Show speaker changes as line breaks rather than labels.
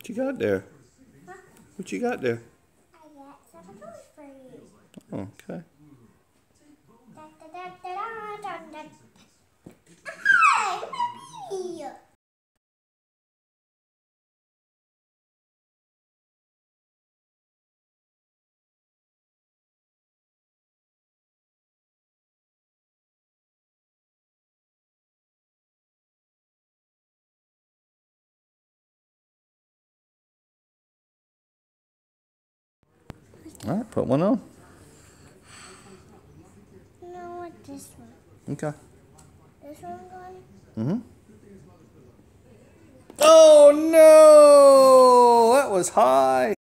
What you got there?
Huh?
What you got there?
I got some toys for you.
Okay.
Da, da, da, da, da, da, da. Hey,
All right, put one on.
no, what this one?
Okay.
This one going?
Mm-hmm. Oh no! That was high.